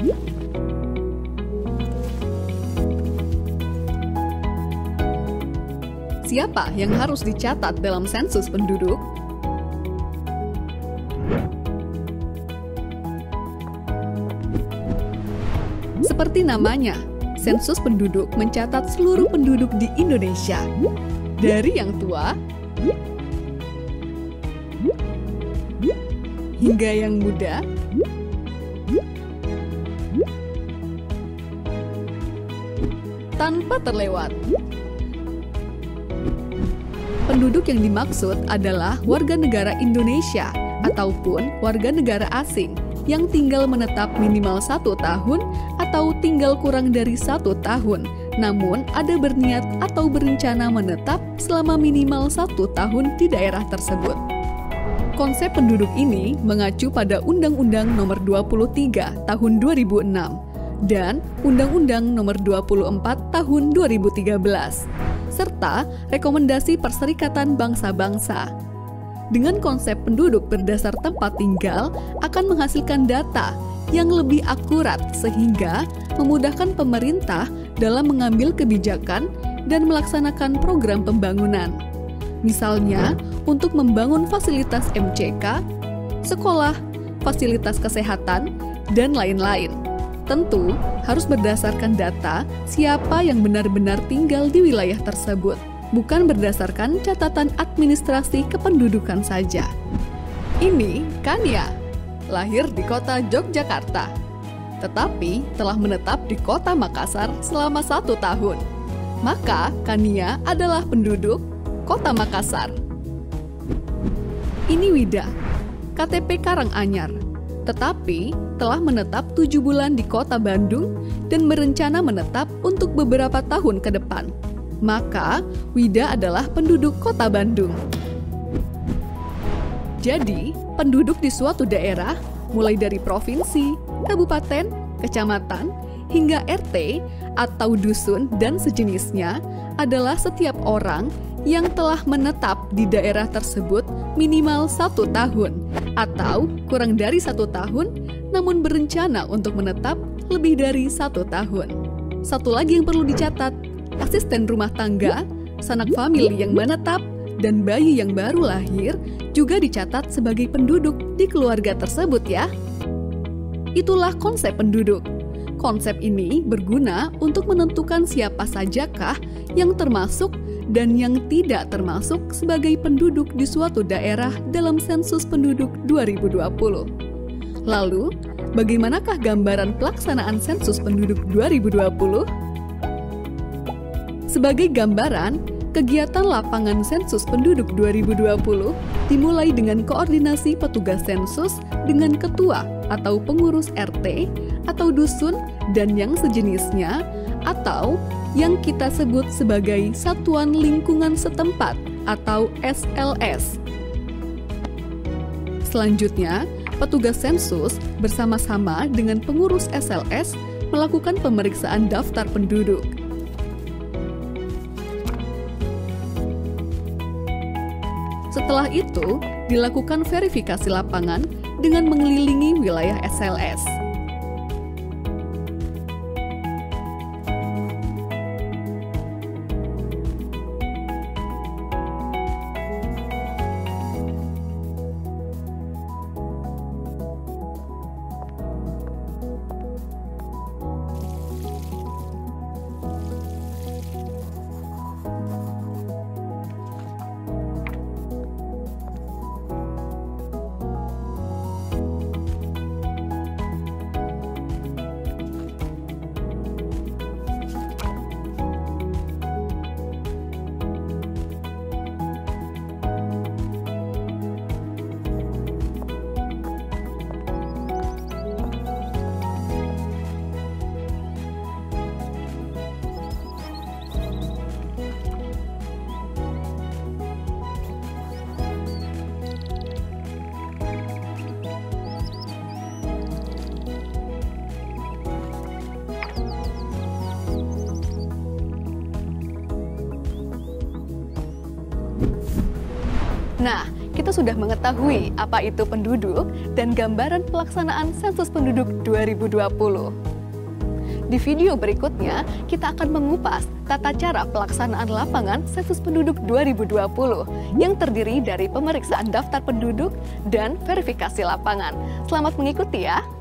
Siapa yang harus dicatat dalam sensus penduduk? Seperti namanya, sensus penduduk mencatat seluruh penduduk di Indonesia, dari yang tua hingga yang muda, tanpa terlewat. Penduduk yang dimaksud adalah warga negara Indonesia ataupun warga negara asing yang tinggal menetap minimal 1 tahun atau tinggal kurang dari 1 tahun, namun ada berniat atau berencana menetap selama minimal 1 tahun di daerah tersebut. Konsep penduduk ini mengacu pada Undang-Undang Nomor 23 Tahun 2006 dan Undang-Undang Nomor 24 Tahun 2013. Serta rekomendasi Perserikatan Bangsa-Bangsa. Dengan konsep penduduk berdasar tempat tinggal akan menghasilkan data yang lebih akurat sehingga memudahkan pemerintah dalam mengambil kebijakan dan melaksanakan program pembangunan. Misalnya, untuk membangun fasilitas MCK, sekolah, fasilitas kesehatan, dan lain-lain. Tentu harus berdasarkan data siapa yang benar-benar tinggal di wilayah tersebut, bukan berdasarkan catatan administrasi kependudukan saja. Ini Kania, lahir di kota Yogyakarta, tetapi telah menetap di kota Makassar selama 1 tahun. Maka Kania adalah penduduk kota Makassar. Ini Wida, KTP Karanganyar, tetapi telah menetap 7 bulan di kota Bandung dan berencana menetap untuk beberapa tahun ke depan. Maka, Wida adalah penduduk kota Bandung. Jadi, penduduk di suatu daerah, mulai dari provinsi, kabupaten, kecamatan, hingga RT atau dusun dan sejenisnya adalah setiap orang yang telah menetap di daerah tersebut minimal 1 tahun atau kurang dari 1 tahun namun berencana untuk menetap lebih dari 1 tahun. Satu lagi yang perlu dicatat, asisten rumah tangga, sanak famili yang menetap, dan bayi yang baru lahir juga dicatat sebagai penduduk di keluarga tersebut ya. Itulah konsep penduduk. Konsep ini berguna untuk menentukan siapa sajakah yang termasuk dan yang tidak termasuk sebagai penduduk di suatu daerah dalam sensus penduduk 2020. Lalu, bagaimanakah gambaran pelaksanaan sensus penduduk 2020? Sebagai gambaran, kegiatan lapangan sensus penduduk 2020 dimulai dengan koordinasi petugas sensus dengan ketua atau pengurus RT atau dusun dan yang sejenisnya atau yang kita sebut sebagai Satuan Lingkungan Setempat atau SLS. Selanjutnya, petugas sensus bersama-sama dengan pengurus SLS melakukan pemeriksaan daftar penduduk. Setelah itu, dilakukan verifikasi lapangan dengan mengelilingi wilayah SLS. Nah, kita sudah mengetahui apa itu penduduk dan gambaran pelaksanaan sensus penduduk 2020. Di video berikutnya, kita akan mengupas tata cara pelaksanaan lapangan sensus penduduk 2020 yang terdiri dari pemeriksaan daftar penduduk dan verifikasi lapangan. Selamat mengikuti ya!